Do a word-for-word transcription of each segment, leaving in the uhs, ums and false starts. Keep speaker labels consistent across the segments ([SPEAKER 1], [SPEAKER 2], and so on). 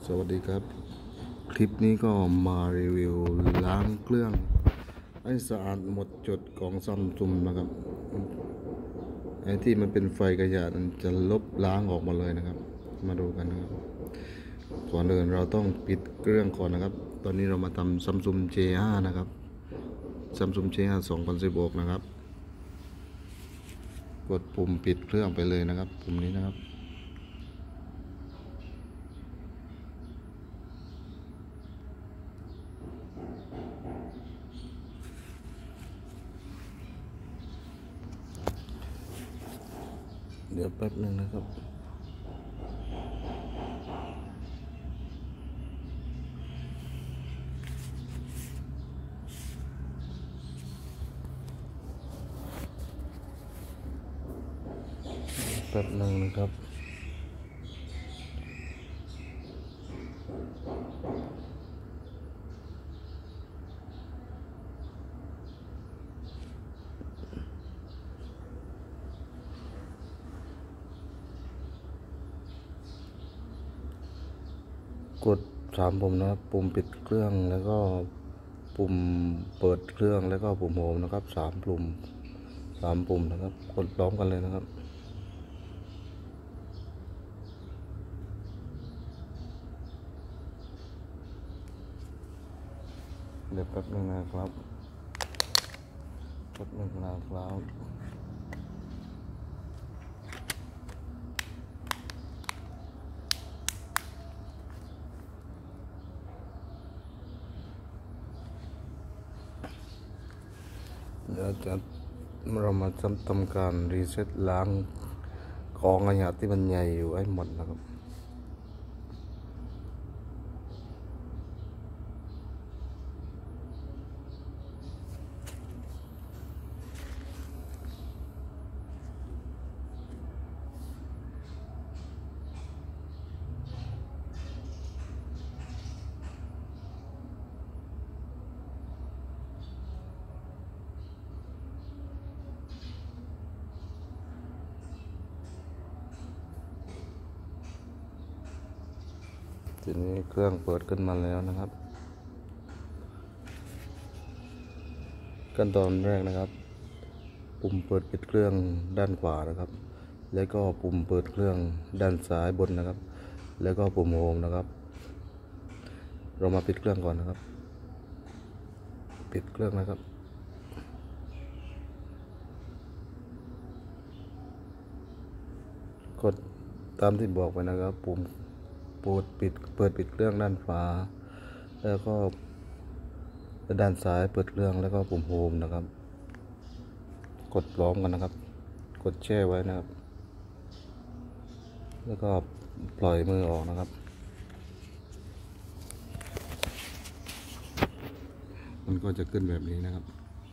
[SPEAKER 1] สวัสดีครับคลิปนี้ก็มารีวิวล้างเครื่องให้สะอาดหมดจดของซัมซุงนะครับไอ้ที่มันเป็นไฟกระยะมันจะลบล้างออกมาเลยนะครับมาดูกันนะครับก่อนอื่นเราต้องปิดเครื่องก่อนนะครับตอนนี้เรามาทำซัมซุง เจ ห้า นะครับซัมซุง เจ ห้า สองพันสิบหกนะครับกดปุ่มปิดเครื่องไปเลยนะครับปุ่มนี้นะครับเดี๋ยวแป๊บนึงนะครับแป๊บนึงนะครับกดสามปุ่มนะครับปุ่มปิดเครื่องแล้วก็ปุ่มเปิดเครื่องแล้วก็ปุ่มโฮมนะครับสามปุ่มสามปุ่มนะครับกดพร้อมกันเลยนะครับเดี๋ยวแป๊บนึงนะครับแป๊บนึงนะครับเดี๋ยวจะเรามาทำการรีเซ็ตล้างกองขยะที่มันใหญ่อยู่ให้หมดนะครับทีนี้เครื่องเปิดขึ้นมาแล้วนะครับขั้นตอนแรกนะครับปุ่มเปิดปิดเครื่องด้านขวานะครับแล้วก็ปุ่มเปิดเครื่องด้านซ้ายบนนะครับแล้วก็ปุ่มโฮมนะครับเรามาปิดเครื่องก่อนนะครับปิดเครื่องนะครับกดตามที่บอกไปนะครับปุ่มเปิดปิดเปิดปิดเครื่องด้านขวาแล้วก็ด้านซ้ายเปิดเครื่องแล้วก็ปุ่มโฮมนะครับกดพร้อมกันนะครับกดแช่ไว้นะครับแล้วก็ปล่อยมือออกนะครับมันก็จะขึ้นแบบนี้นะครับ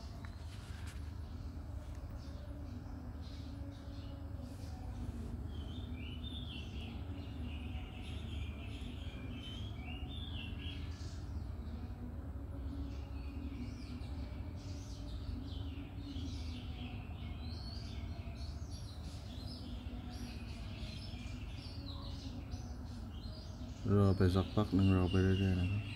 [SPEAKER 1] รอไปสักพักหนึ่งรอไปเรื่อยๆนะครับ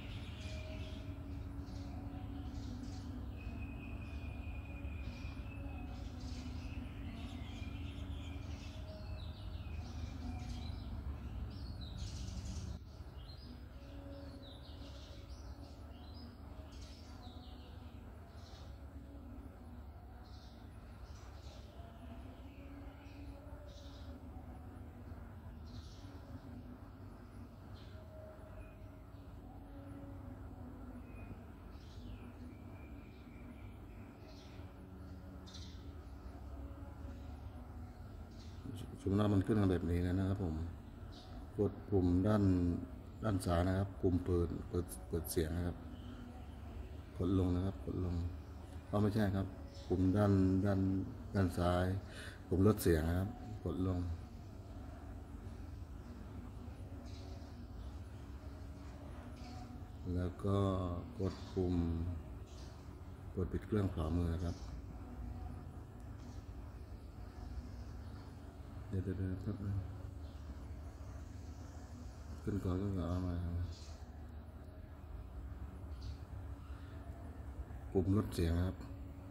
[SPEAKER 1] สมมติว่ามันขึ้นมาแบบนี้นะครับผมกดปุ่มด้านด้านซ้ายนะครับปุ่มเปิดเปิดเปิดเสียงนะครับกดลงนะครับกดลงก็ไม่ใช่ครับปุ่มด้านด้านด้านซ้ายปุ่มลดเสียงนะครับกดลงแล้วก็กดปุ่มกดปิดเครื่องขวามือนะครับเดี๋ยวเดี๋ยวแป๊บนึงขึ้นก่อนก็เอามาปุ่มลดเสียงครับ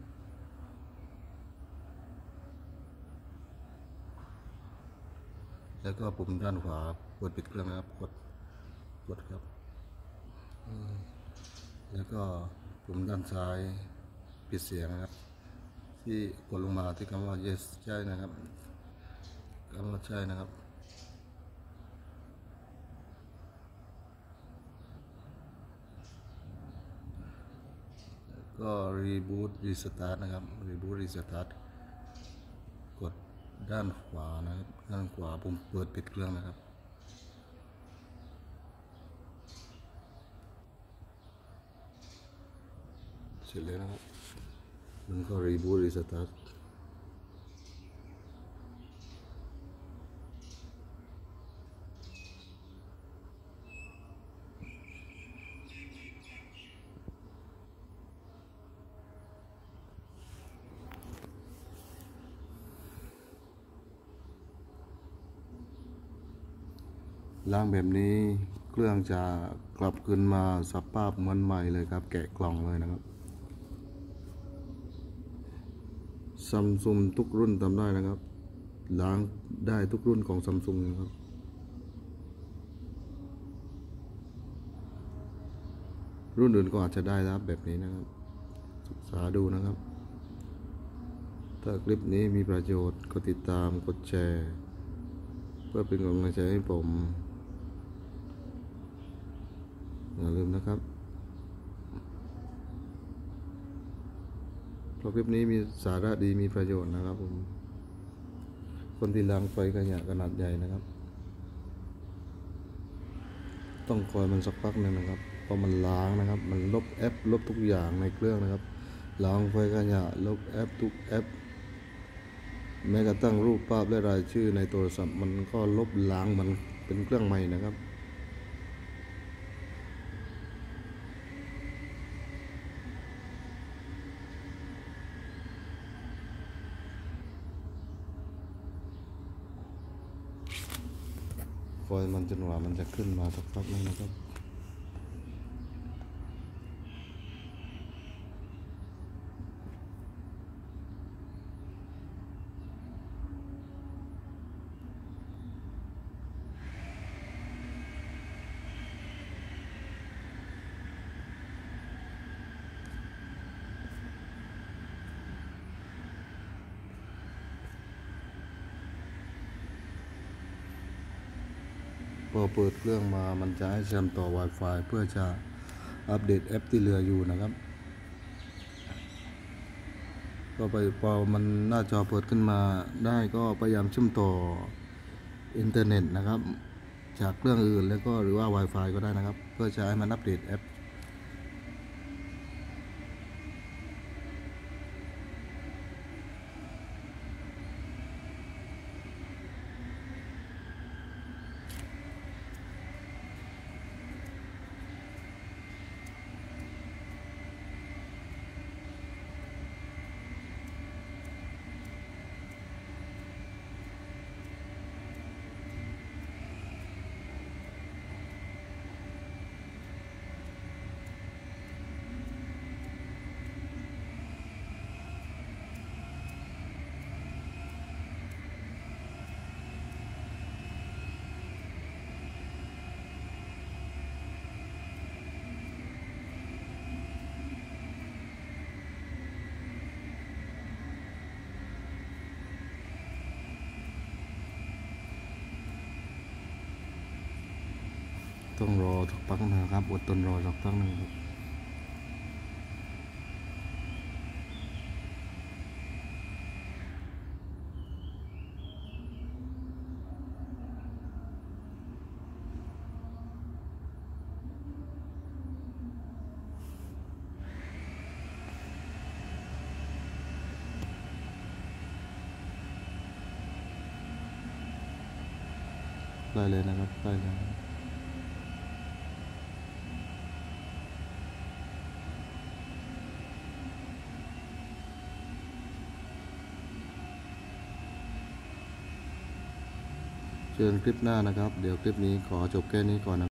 [SPEAKER 1] แล้วก็ปุ่มด้านขวาเปิดปิดเครื่องนะครับกดกดครับแล้วก็ปุ่มด้านซ้ายปิดเสียงนะครับที่กดลงมาที่คำว่า yes ใช่นะครับคำว่าใช่นะครับก็ reboot restart นะครับ reboot restart กดด้านขวานะครับด้านขวาปุ่มเปิดปิดเครื่องนะครับเสร็จแล้วนะครับมันก็ reboot restart ล้างแบบนี้เครื่องจะกลับคืนมาสภาพเหมือนใหม่เลยครับแกะกล่องเลยนะครับซัมซุงทุกรุ่นทำได้นะครับล้างได้ทุกรุ่นของซัมซุงนะครับรุ่นอื่นก็อาจจะได้นะครับแบบนี้นะครับศึกษาดูนะครับถ้าคลิปนี้มีประโยชน์ก็ติดตามกดแชร์เพื่อเป็นกำลังใจให้ผมอย่าลืมนะครับเพราะคลิปนี้มีสาระดีมีประโยชน์นะครับผมคนที่ล้างไฟขยะขนาดใหญ่นะครับต้องคอยมันสักพักหนึ่งนะครับเพราะมันล้างนะครับมันลบแอปลบทุกอย่างในเครื่องนะครับล้างไฟขยะลบแอปทุกแอปแม้กระทั่งรูปภาพและรายชื่อในโทรศัพท์มันก็ลบล้างมันเป็นเครื่องใหม่นะครับคอยมันจนกว่ามันจะขึ้นมาสักพักนึงนะครับพอเปิดเครื่องมามันจะให้เชื่อมต่อ Wi-Fi เพื่อจะอัปเดตแอปที่เหลืออยู่นะครับก็ไปพอมันหน้าจอเปิดขึ้นมาได้ก็พยายามเชื่อมต่ออินเทอร์เน็ตนะครับจากเครื่องอื่นแล้วก็หรือว่า Wi-Fi ก็ได้นะครับเพื่อจะให้มันอัปเดตแอปต้องรอสักพักนะครับอดทนรอสักพักหนึ่งครับได้เลยนะครับได้เลยเจอกันคลิปหน้านะครับ เดี๋ยวคลิปนี้ขอจบแค่นี้ก่อนนะ